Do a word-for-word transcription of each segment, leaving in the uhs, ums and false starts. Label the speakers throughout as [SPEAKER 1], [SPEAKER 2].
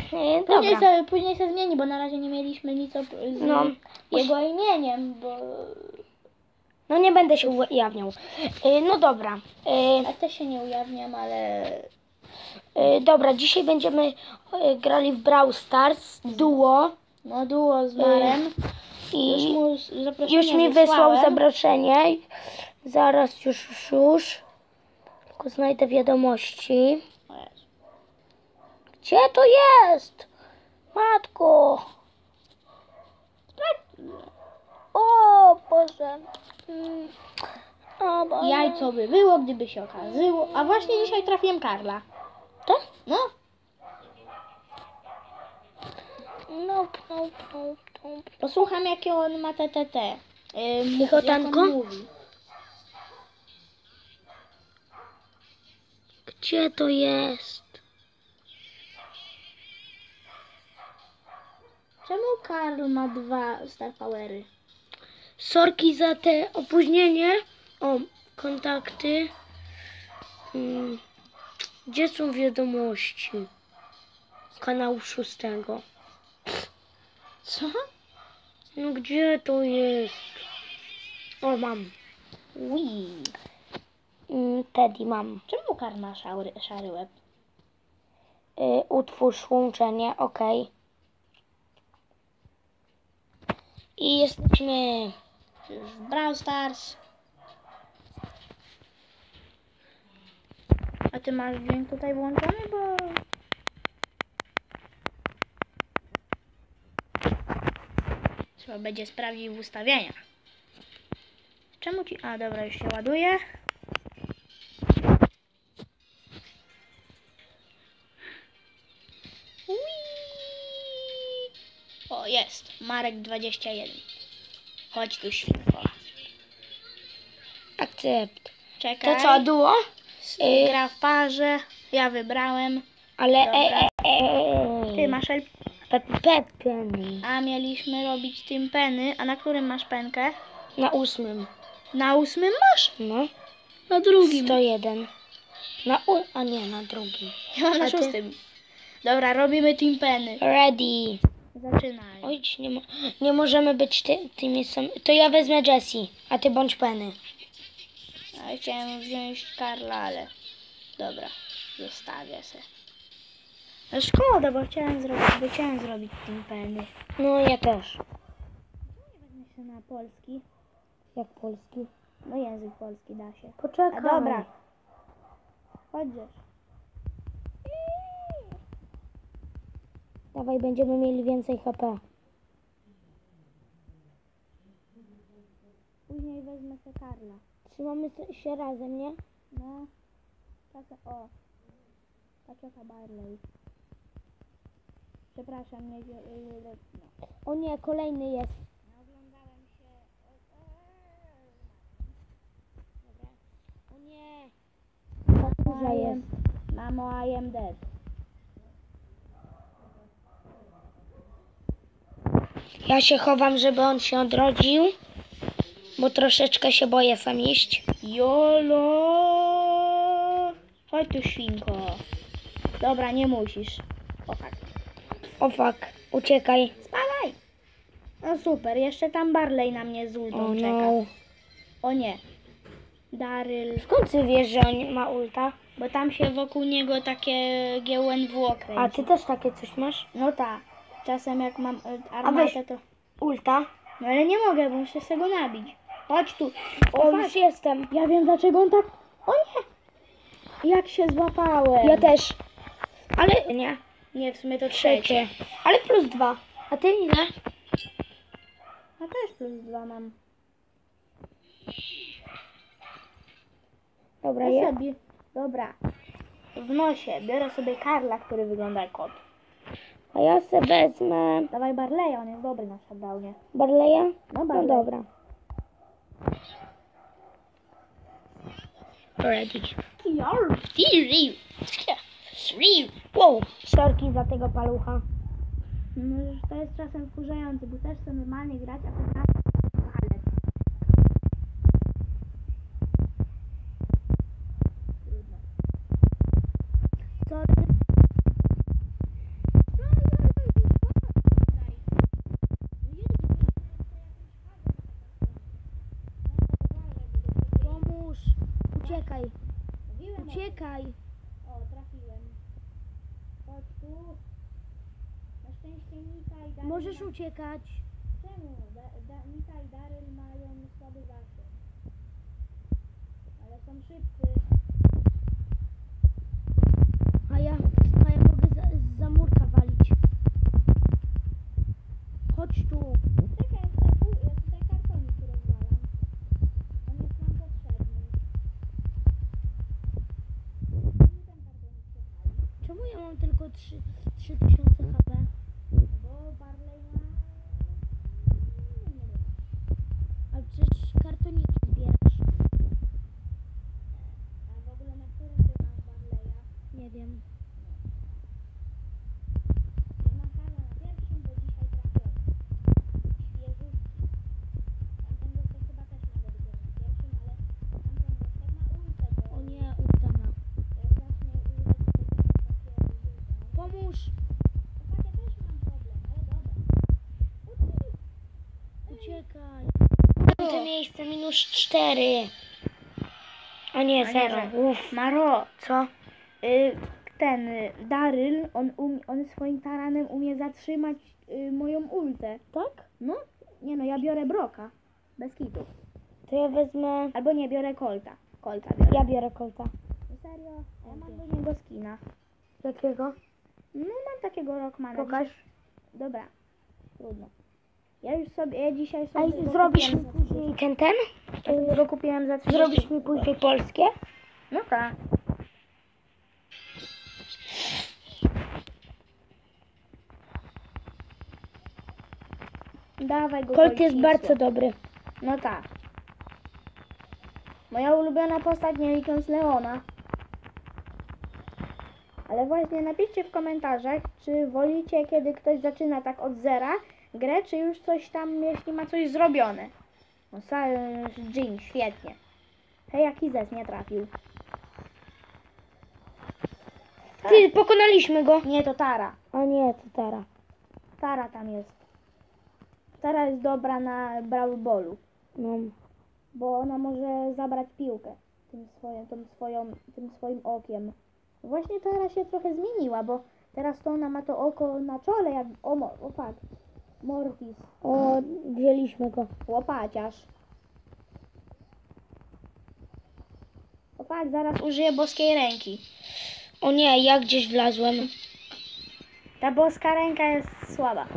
[SPEAKER 1] E,
[SPEAKER 2] Później
[SPEAKER 1] dobra.
[SPEAKER 2] se, później se zmieni, bo na razie nie mieliśmy nic o, z
[SPEAKER 1] No.
[SPEAKER 2] jego imieniem, bo...
[SPEAKER 1] No nie będę się ujawniał. E, no dobra. E,
[SPEAKER 2] Ja też się nie ujawniam, ale...
[SPEAKER 1] e, dobra, dzisiaj będziemy e, grali w Brawl Stars duo.
[SPEAKER 2] No duo z Marem.
[SPEAKER 1] I
[SPEAKER 2] Już mu z- zaproszenie
[SPEAKER 1] już mi
[SPEAKER 2] wysłałem.
[SPEAKER 1] wysłał zaproszenie. Zaraz już, już, już. Tylko znajdę wiadomości.
[SPEAKER 2] O Jezu.
[SPEAKER 1] Gdzie to jest? Matko. O Boże. Mm. O Boże.
[SPEAKER 2] Jajco by było, gdyby się okazało. A właśnie dzisiaj trafiłem Karla.
[SPEAKER 1] To?
[SPEAKER 2] No.
[SPEAKER 1] Nope, nope, nope, nope.
[SPEAKER 2] Posłucham, jakie on ma te, te, te. Ym,
[SPEAKER 1] Jego
[SPEAKER 2] jak
[SPEAKER 1] tanko?
[SPEAKER 2] on mówi.
[SPEAKER 1] Gdzie to jest?
[SPEAKER 2] Czemu Karl ma dwa Star Powery?
[SPEAKER 1] Sorki za te opóźnienie. O, kontakty. Hmm. Gdzie są wiadomości? Kanału szóstego.
[SPEAKER 2] Co?
[SPEAKER 1] No gdzie to jest? O, mam.
[SPEAKER 2] Wii.
[SPEAKER 1] Mm, Teddy mam.
[SPEAKER 2] Czemu Karl ma szary, szary łeb?
[SPEAKER 1] Y, utwórz łączenie, ok. I jesteśmy.
[SPEAKER 2] Już w Brawl Stars. A ty masz dźwięk tutaj włączony, bo... Trzeba będzie sprawdzić w ustawieniach. Czemu ci... A, dobra, już się ładuje. Whee! O, jest. Marek dwadzieścia jeden. Chodź tu, świnko.
[SPEAKER 1] Akcept.
[SPEAKER 2] Czekaj.
[SPEAKER 1] To co, duo? Y,
[SPEAKER 2] Gra w parze. Ja wybrałem.
[SPEAKER 1] ale.
[SPEAKER 2] Dobra.
[SPEAKER 1] E, e, e,
[SPEAKER 2] Ty masz el...
[SPEAKER 1] Pe, pe, penny.
[SPEAKER 2] A mieliśmy robić tym peny. A na którym masz penkę?
[SPEAKER 1] Na ósmym.
[SPEAKER 2] Na ósmym masz?
[SPEAKER 1] No.
[SPEAKER 2] Na drugim.
[SPEAKER 1] sto jeden. Na u... A nie, na drugim.
[SPEAKER 2] Ja mam na
[SPEAKER 1] A ty?
[SPEAKER 2] szóstym. Dobra, robimy team peny.
[SPEAKER 1] Ready.
[SPEAKER 2] Zaczynaj.
[SPEAKER 1] Oj, nie, mo nie możemy być ty tymi sam. To ja wezmę Jessie, a ty bądź Penny.
[SPEAKER 2] Ja chciałem wziąć Karla, ale... Dobra, zostawię se. No szkoda, bo chciałem zrobić, bo chciałem zrobić team peny.
[SPEAKER 1] No ja też.
[SPEAKER 2] Jeszcze na polski.
[SPEAKER 1] Jak polski.
[SPEAKER 2] No język polski da się.
[SPEAKER 1] Poczekaj.
[SPEAKER 2] A dobra. Chodzisz.
[SPEAKER 1] Dawaj, będziemy mieli więcej H P.
[SPEAKER 2] Później wezmę se Karla.
[SPEAKER 1] Trzymamy się razem, nie?
[SPEAKER 2] No. Czasem, o. Pacioka Barley. Przepraszam, nie... No.
[SPEAKER 1] O nie, kolejny jest.
[SPEAKER 2] Oglądałem się...
[SPEAKER 1] Dobra. O nie. Ta duża jest.
[SPEAKER 2] Mamo, I am dead.
[SPEAKER 1] Ja się chowam, żeby on się odrodził. Bo troszeczkę się boję sam iść.
[SPEAKER 2] Jolo! Chodź tu, świnko. Dobra, nie musisz. O tak.
[SPEAKER 1] O fuck, uciekaj.
[SPEAKER 2] Spadaj! No super, jeszcze tam Barley na mnie z ultą
[SPEAKER 1] O
[SPEAKER 2] czeka.
[SPEAKER 1] no.
[SPEAKER 2] O nie. Daryl.
[SPEAKER 1] Skąd ty wiesz, że on ma ulta?
[SPEAKER 2] Bo tam się wokół niego takie G U N W kręci.
[SPEAKER 1] A ty też takie coś masz?
[SPEAKER 2] No tak. Czasem jak mam e,
[SPEAKER 1] weź.
[SPEAKER 2] armatę to...
[SPEAKER 1] Ulta?
[SPEAKER 2] No ale nie mogę, bo muszę z tego nabić. Chodź tu.
[SPEAKER 1] O,
[SPEAKER 2] O,
[SPEAKER 1] już
[SPEAKER 2] patrz.
[SPEAKER 1] jestem.
[SPEAKER 2] Ja wiem dlaczego on tak... O nie! Jak się złapałem.
[SPEAKER 1] Ja też. Ale nie.
[SPEAKER 2] Nie, w sumie to trzecie.
[SPEAKER 1] Trzecie. Ale plus dwa. A ty ile?
[SPEAKER 2] A też plus dwa mam.
[SPEAKER 1] Dobra,
[SPEAKER 2] Ja
[SPEAKER 1] jest.
[SPEAKER 2] sobie... Dobra. W nosie biorę sobie Karla, który wygląda jak kot.
[SPEAKER 1] A ja se wezmę
[SPEAKER 2] Dawaj Barleya, on jest dobry na shutdownie.
[SPEAKER 1] Barleya.
[SPEAKER 2] No
[SPEAKER 1] No
[SPEAKER 2] Barley.
[SPEAKER 1] dobra. Ready. Wow, sorki za tego palucha.
[SPEAKER 2] No, to jest czasem wkurzające, bo też chcę normalnie grać, a to tak... Ale... Trudno.
[SPEAKER 1] Sorry.
[SPEAKER 2] No
[SPEAKER 1] Uciekaj,
[SPEAKER 2] Mówiłem o
[SPEAKER 1] uciekaj.
[SPEAKER 2] O, trafiłem. Chodź tu. Na szczęście Nika i Daryl
[SPEAKER 1] Możesz
[SPEAKER 2] ma...
[SPEAKER 1] uciekać.
[SPEAKER 2] Czemu? Da, da, Nika i Daryl mają słaby zasięg. Ale są szybcy.
[SPEAKER 1] A ja, a ja mogę za, za murka walić. Chodź tu.
[SPEAKER 2] Czekaj, ja tutaj, pój- ja tutaj kartonik rozwalam. On jest nam potrzebny. Czemu ten kartonik się pali?
[SPEAKER 1] Czemu ja mam tylko trzy tysiące H P?
[SPEAKER 2] Bo Barley ma... Nie, nie wiem.
[SPEAKER 1] Ale przecież kartoniki zbierasz.
[SPEAKER 2] A w ogóle na którym ty masz Barleya?
[SPEAKER 1] Nie wiem.
[SPEAKER 2] Ja mam Karla na pierwszym, bo dzisiaj trafiłem. Świeżutki. Tamten gostek chyba też ma go dopiero na pierwszym, ale tamten gostek ma ultę, bo
[SPEAKER 1] O nie, ulta ma.
[SPEAKER 2] jak zacznie używać tego takie ultę.
[SPEAKER 1] Pomóż.
[SPEAKER 2] No tak, ja też mam problem, ale dobra. Uciekaj.
[SPEAKER 1] Uciekaj. Piąte miejsce, minus cztery. A nie,
[SPEAKER 2] A nie,
[SPEAKER 1] zero.
[SPEAKER 2] że-
[SPEAKER 1] Uff.
[SPEAKER 2] Maro,
[SPEAKER 1] Co?
[SPEAKER 2] y, ten y, Daryl, on, um, on swoim taranem umie zatrzymać y, moją ultę.
[SPEAKER 1] Tak?
[SPEAKER 2] No, nie no, ja biorę Broka. Bez kitu.
[SPEAKER 1] To ja wezmę...
[SPEAKER 2] Albo nie, biorę Colta. Colta biorę.
[SPEAKER 1] Ja biorę kolta.
[SPEAKER 2] No serio? Ja mam do niego skina.
[SPEAKER 1] Jakiego?
[SPEAKER 2] No mam takiego Rockmana.
[SPEAKER 1] Pokaż.
[SPEAKER 2] Dobra, trudno. Ja już sobie, ja dzisiaj
[SPEAKER 1] A
[SPEAKER 2] sobie go
[SPEAKER 1] zrobisz mi
[SPEAKER 2] kupiłem za-
[SPEAKER 1] później ten, ten?
[SPEAKER 2] ja sobie go kupiłem za trzydzieści.
[SPEAKER 1] Zrobisz mi później polskie?
[SPEAKER 2] No tak. Dawaj go.
[SPEAKER 1] Colt jest
[SPEAKER 2] Colcisu.
[SPEAKER 1] bardzo dobry.
[SPEAKER 2] No tak. Moja ulubiona postać, nie licząc Leona. Ale właśnie napiszcie w komentarzach, czy wolicie, kiedy ktoś zaczyna tak od zera grę, czy już coś tam, jeśli ma coś zrobione. No, Silence Jean, świetnie. Hej, jaki zes nie trafił.
[SPEAKER 1] Ty, pokonaliśmy go.
[SPEAKER 2] Nie, to Tara.
[SPEAKER 1] A nie, to Tara.
[SPEAKER 2] Tara tam jest. Tara jest dobra na Brawl Ballu,
[SPEAKER 1] No.
[SPEAKER 2] bo ona może zabrać piłkę tym swoim, tą swoją, tym swoim okiem. Właśnie Tara się trochę zmieniła, bo teraz to ona ma to oko na czole, jak o, mo- o fakt, Mortis,
[SPEAKER 1] O, wzięliśmy go.
[SPEAKER 2] łopaciarz. O fakt, zaraz użyję boskiej ręki.
[SPEAKER 1] O nie, ja gdzieś wlazłem.
[SPEAKER 2] Ta boska ręka jest słaba.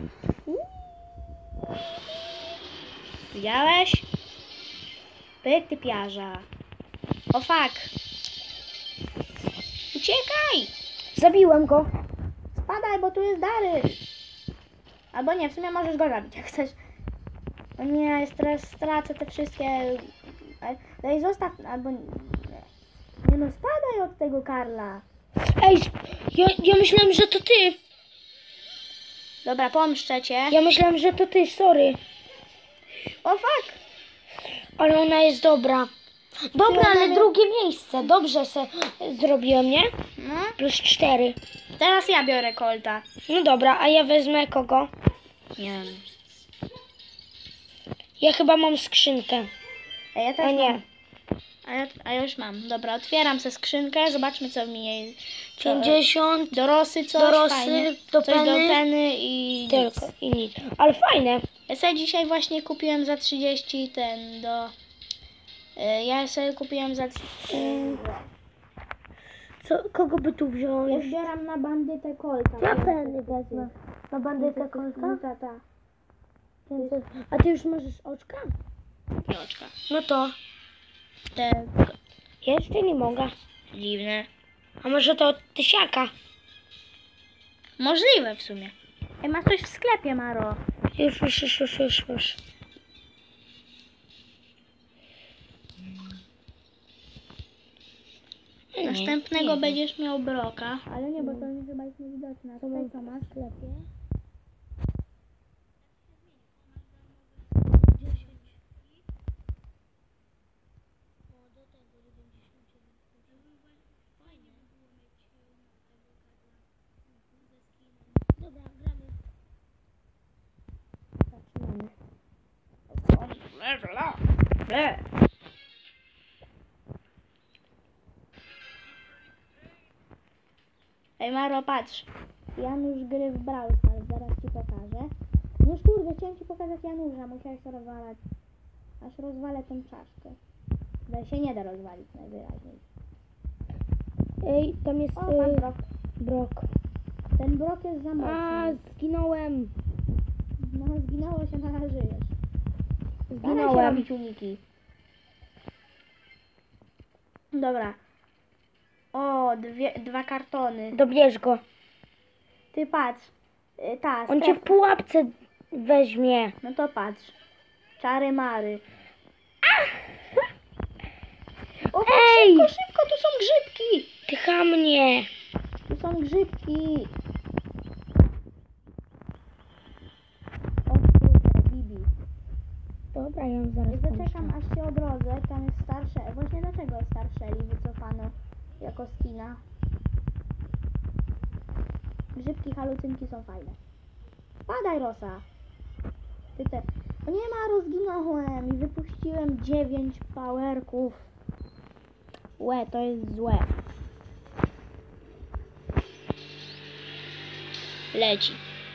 [SPEAKER 2] Widziałeś? Pyk, ty piarza. O fuck. Uciekaj!
[SPEAKER 1] Zabiłem go.
[SPEAKER 2] Spadaj, bo tu jest Daryl. Albo nie, w sumie możesz go zabić, jak chcesz. O nie, ja teraz stracę te wszystkie... Ale- Daj, zostaw, albo... Nie, nie no, spadaj od tego Karla.
[SPEAKER 1] Ej, ja, ja myślałem, że to ty.
[SPEAKER 2] Dobra, pomszczę cię.
[SPEAKER 1] Ja myślałem, że to ty, sorry.
[SPEAKER 2] O fuck!
[SPEAKER 1] Ale ona jest dobra. Dobra,
[SPEAKER 2] Ty,
[SPEAKER 1] ale
[SPEAKER 2] ona-
[SPEAKER 1] drugie miejsce. Dobrze se zrobiłem, nie?
[SPEAKER 2] No,
[SPEAKER 1] Plus cztery.
[SPEAKER 2] teraz ja biorę Colta.
[SPEAKER 1] No dobra, a ja wezmę kogo?
[SPEAKER 2] Nie wiem.
[SPEAKER 1] Ja chyba mam skrzynkę.
[SPEAKER 2] A ja też
[SPEAKER 1] A nie.
[SPEAKER 2] mam. A ja, a ja już mam. Dobra, otwieram sobie skrzynkę, zobaczmy co w niej. Co,
[SPEAKER 1] pięćdziesiąt,
[SPEAKER 2] do Rosy coś,
[SPEAKER 1] do Rosy,
[SPEAKER 2] fajnie.
[SPEAKER 1] do
[SPEAKER 2] coś do
[SPEAKER 1] Penny.
[SPEAKER 2] Penny i
[SPEAKER 1] tylko
[SPEAKER 2] nic.
[SPEAKER 1] i nic. Ale fajne.
[SPEAKER 2] Ja sobie dzisiaj właśnie kupiłem za trzydzieści ten do... y, Ja sobie kupiłem za...
[SPEAKER 1] Mm. Co, kogo by tu
[SPEAKER 2] Ja
[SPEAKER 1] wziąć?
[SPEAKER 2] zbieram na bandytę Colta.
[SPEAKER 1] Ja Penny wezmę. Na bandytę
[SPEAKER 2] No
[SPEAKER 1] kolta?
[SPEAKER 2] ta, ta.
[SPEAKER 1] A ty już możesz oczka?
[SPEAKER 2] Jakie oczka?
[SPEAKER 1] No to.
[SPEAKER 2] Te
[SPEAKER 1] Jeszcze nie mogę.
[SPEAKER 2] dziwne.
[SPEAKER 1] A może to od tysiaka?
[SPEAKER 2] Możliwe w sumie. Ej, masz coś w sklepie, Maro.
[SPEAKER 1] Już, już, już, już, już, już. Nie,
[SPEAKER 2] Następnego
[SPEAKER 1] nie.
[SPEAKER 2] będziesz miał Broka. Ale nie, bo to chyba jest niewidoczne.
[SPEAKER 1] Co
[SPEAKER 2] Tutaj
[SPEAKER 1] mam
[SPEAKER 2] co masz?
[SPEAKER 1] w sklepie? Dobra, gramy.
[SPEAKER 2] Zaczynamy. Ej, Maro, patrz. Janusz gry w Brawl Stars, zaraz ci pokażę. No kurde, chciałem ci pokazać Janusza, musiałeś to rozwalać. Aż rozwalę tą czaszkę. Ale się nie da rozwalić najwyraźniej.
[SPEAKER 1] Ej, tam jest
[SPEAKER 2] O, pan
[SPEAKER 1] y,
[SPEAKER 2] Brok.
[SPEAKER 1] Brok.
[SPEAKER 2] Ten Brok jest za mocny.
[SPEAKER 1] A, zginąłem.
[SPEAKER 2] No, zginęło się, na żyjesz. Staraj się
[SPEAKER 1] Zginąłem.
[SPEAKER 2] robić uniki. Dobra. O, dwie, dwa kartony.
[SPEAKER 1] Dobierz go.
[SPEAKER 2] Ty patrz. Y, Ta,
[SPEAKER 1] On cię
[SPEAKER 2] strefa.
[SPEAKER 1] w pułapce weźmie.
[SPEAKER 2] No to patrz. Czary mary. O,
[SPEAKER 1] Ej!
[SPEAKER 2] szybko, szybko, tu są grzybki.
[SPEAKER 1] Tycha mnie.
[SPEAKER 2] Tu są grzybki. O kurde, Bibi.
[SPEAKER 1] Dobra, ja ją zaraz
[SPEAKER 2] Ja zaczekam
[SPEAKER 1] pomyślę.
[SPEAKER 2] aż się odrodzę. Tam jest starsze. Właśnie dlaczego jest starsze Eli wycofano jako skina? Grzybki, halucynki są fajne. Padaj, Rosa. Ty te... O nie ma, rozginąłem i wypuściłem dziewięć powerków. Łe, to jest złe. Leci.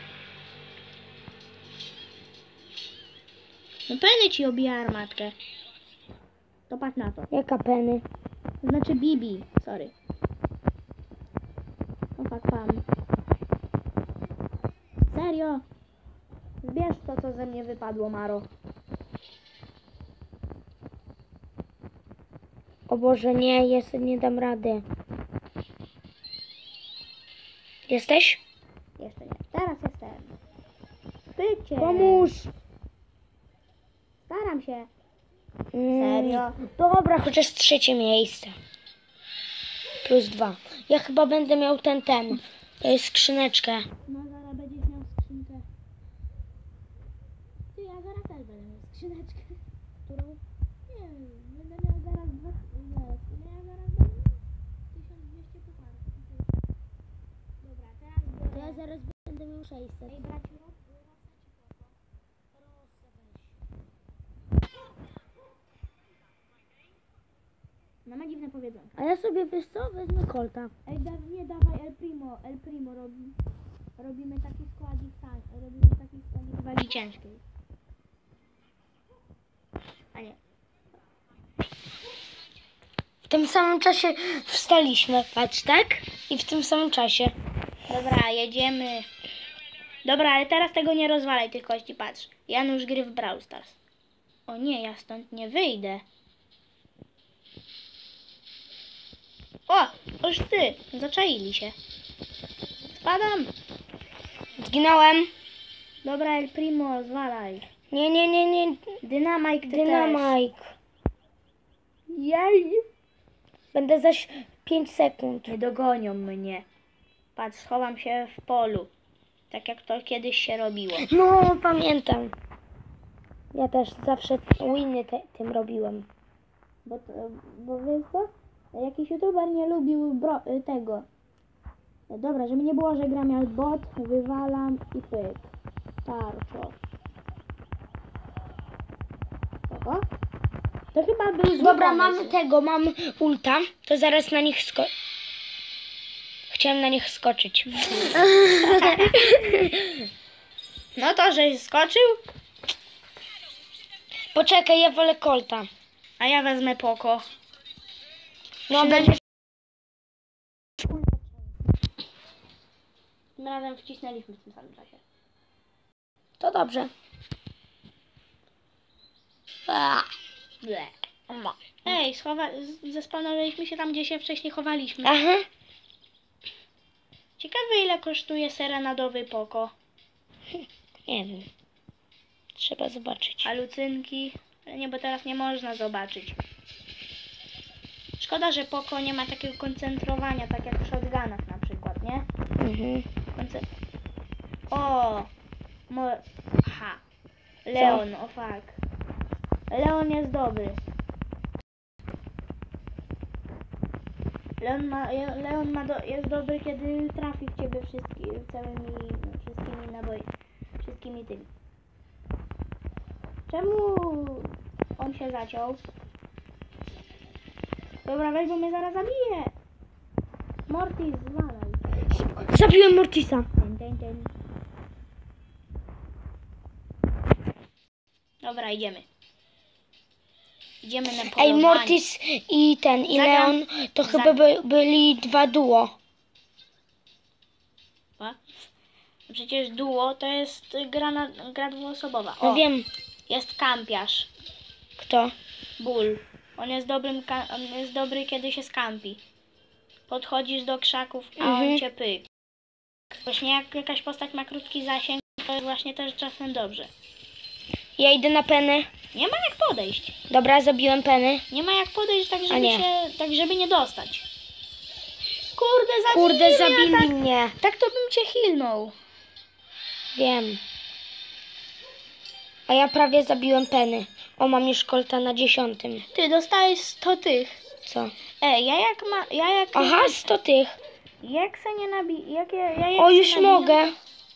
[SPEAKER 2] No pewnie ci obija armatkę. To patrz na to.
[SPEAKER 1] Jaka peny?
[SPEAKER 2] Znaczy Bibi, sorry. O fuck, pam. Serio? Zbierz to, co ze mnie wypadło, Maro.
[SPEAKER 1] O Boże, nie, jest, nie dam rady. Jesteś?
[SPEAKER 2] Jeszcze nie. Teraz jestem. Pycie.
[SPEAKER 1] Pomóż!
[SPEAKER 2] Staram się.
[SPEAKER 1] Mm,
[SPEAKER 2] Serio?
[SPEAKER 1] Dobra, chociaż trzecie miejsce. Plus dwa. Ja chyba będę miał ten, ten. y, skrzyneczkę.
[SPEAKER 2] No zaraz będziesz miał skrzynkę. Ty, ja zaraz też będę miał skrzyneczkę. Którą? Nie wiem, będę miał zaraz dwa... Zaraz, ile ja zaraz będę miał? tysiąc dwieście pucharów. Dobra, teraz biorę...
[SPEAKER 1] To ja zaraz będę miał sześćset.
[SPEAKER 2] Ej, braciu, roz- rosa ci poko. Rosa weź. No ma dziwne powiedzonko.
[SPEAKER 1] A ja sobie, wiesz co, wezmę kolta.
[SPEAKER 2] Ej, da, nie dawaj El Primo, El Primo robi. Robimy taki składzik tań, robimy taki składzik wagi ciężkiej. A nie.
[SPEAKER 1] W tym samym czasie wstaliśmy, patrz, tak? I w tym samym czasie.
[SPEAKER 2] Dobra, jedziemy. Dobra, ale teraz tego nie rozwalaj tych kości, patrz. Janusz gry w Brawl Stars. O nie, ja stąd nie wyjdę. O, oż ty, zaczaili się. Spadam.
[SPEAKER 1] Zginąłem.
[SPEAKER 2] Dobra, El Primo, zwalaj.
[SPEAKER 1] Nie, nie, nie, nie.
[SPEAKER 2] Dynamite ty też.
[SPEAKER 1] Dynamite.
[SPEAKER 2] Jej.
[SPEAKER 1] Będę zaś pięć sekund.
[SPEAKER 2] Nie dogonią mnie. Patrz, schowam się w polu. Tak jak to kiedyś się robiło.
[SPEAKER 1] No, pamiętam. Ja też zawsze winy te, tym robiłem.
[SPEAKER 2] Bo, to, bo wiesz co? Jakiś youtuber nie lubił bro, y, tego. Dobra, żeby nie było, że gram jak bot, wywalam i pyk. Tarczo. Spoko. To chyba był zły
[SPEAKER 1] Dobra,
[SPEAKER 2] pomysł.
[SPEAKER 1] mamy tego, mam ulta. To zaraz na nich sko... Chciałem na nich skoczyć.
[SPEAKER 2] No to, żeś skoczył,
[SPEAKER 1] Poczekaj, ja wolę kolta.
[SPEAKER 2] a ja wezmę poko.
[SPEAKER 1] No,
[SPEAKER 2] Przynajmniej-
[SPEAKER 1] będzie...
[SPEAKER 2] Tym razem wcisnęliśmy w tym samym czasie.
[SPEAKER 1] To dobrze. A,
[SPEAKER 2] Ble. Ej, schowa... z- zespawnowaliśmy się tam, gdzie się wcześniej chowaliśmy.
[SPEAKER 1] Aha.
[SPEAKER 2] Ciekawe, ile kosztuje serenadowy poko.
[SPEAKER 1] Nie wiem. Trzeba zobaczyć.
[SPEAKER 2] Halucynki. Ale nie, bo teraz nie można zobaczyć. Szkoda, że poko nie ma takiego koncentrowania, tak jak w shotgunach na przykład, nie?
[SPEAKER 1] Mhm.
[SPEAKER 2] Konce... O! Mo... Ha! Leon, o fuck. Leon jest dobry. Leon ma, Leon ma do, jest dobry, kiedy trafi w ciebie wszystki, całymi, wszystkimi naboi, wszystkimi tymi. Czemu on się zaciął? Dobra, weź, bo mnie zaraz zabije. Mortis, zwalaj.
[SPEAKER 1] Zabiłem Mortisa.
[SPEAKER 2] Dyn, dyn, dyn. Dobra, idziemy. Idziemy na polowanie.
[SPEAKER 1] Ej, Mortis i ten, i
[SPEAKER 2] Zagram-
[SPEAKER 1] Leon to
[SPEAKER 2] Zag-
[SPEAKER 1] chyba by, byli dwa duo.
[SPEAKER 2] A? Przecież duo to jest gra, na, gra dwuosobowa.
[SPEAKER 1] No
[SPEAKER 2] O,
[SPEAKER 1] wiem,
[SPEAKER 2] jest kampiarz.
[SPEAKER 1] kto.
[SPEAKER 2] Bull. On jest dobrym, ka- on jest dobry, kiedy się skampi. Podchodzisz do krzaków, a
[SPEAKER 1] Mhm.
[SPEAKER 2] on cię pyk. Właśnie jak jakaś postać ma krótki zasięg, to jest właśnie też czasem dobrze.
[SPEAKER 1] Ja idę na Penny.
[SPEAKER 2] Nie ma jak podejść.
[SPEAKER 1] Dobra, zabiłem Penny.
[SPEAKER 2] Nie ma jak podejść tak, żeby
[SPEAKER 1] nie.
[SPEAKER 2] się, tak żeby nie dostać. Kurde, zabili
[SPEAKER 1] Kurde,
[SPEAKER 2] mnie,
[SPEAKER 1] zabili
[SPEAKER 2] tak,
[SPEAKER 1] mnie.
[SPEAKER 2] tak to bym cię hilnął.
[SPEAKER 1] Wiem. A ja prawie zabiłem Penny. O, mam już kolta na dziesiątym.
[SPEAKER 2] Ty dostałeś sto tych.
[SPEAKER 1] Co?
[SPEAKER 2] Ej, ja jak ma, ja jak...
[SPEAKER 1] Aha, sto tych.
[SPEAKER 2] Jak se nie nabi... Jak ja, ja jak
[SPEAKER 1] O,
[SPEAKER 2] se
[SPEAKER 1] już
[SPEAKER 2] nabijam-
[SPEAKER 1] mogę.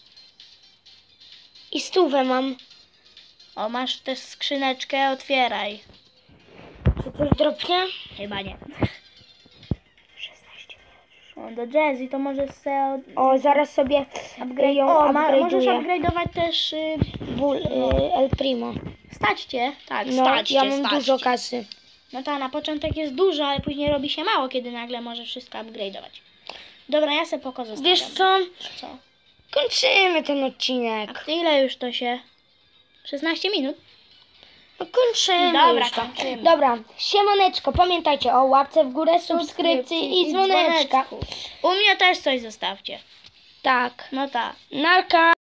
[SPEAKER 1] I stówę mam.
[SPEAKER 2] O, masz też skrzyneczkę, otwieraj.
[SPEAKER 1] Czy coś dropnie?
[SPEAKER 2] Chyba nie. szesnaście minut. O, do Jazzy to możesz se od...
[SPEAKER 1] O, zaraz sobie
[SPEAKER 2] upgrade...
[SPEAKER 1] ją
[SPEAKER 2] O, ma, możesz
[SPEAKER 1] upgrade'uję.
[SPEAKER 2] upgrade'ować też... Y...
[SPEAKER 1] Bull, y, El Primo.
[SPEAKER 2] Staćcie. Tak,
[SPEAKER 1] No,
[SPEAKER 2] staćcie,
[SPEAKER 1] ja mam
[SPEAKER 2] staćcie.
[SPEAKER 1] dużo kasy.
[SPEAKER 2] No tak, na początek jest dużo, ale później robi się mało, kiedy nagle możesz wszystko upgrade'ować. Dobra, ja se poko zostawiam.
[SPEAKER 1] Wiesz co?
[SPEAKER 2] Co?
[SPEAKER 1] Kończymy ten
[SPEAKER 2] A
[SPEAKER 1] odcinek.
[SPEAKER 2] ty ile już to się... szesnaście minut?
[SPEAKER 1] No kończymy
[SPEAKER 2] Dobra,
[SPEAKER 1] już to.
[SPEAKER 2] kończymy.
[SPEAKER 1] Dobra, siemaneczko. Pamiętajcie o łapce w górę, subskrypcji i dzwoneczka.
[SPEAKER 2] dzwoneczku. U mnie też coś zostawcie.
[SPEAKER 1] Tak.
[SPEAKER 2] No tak.
[SPEAKER 1] Narka.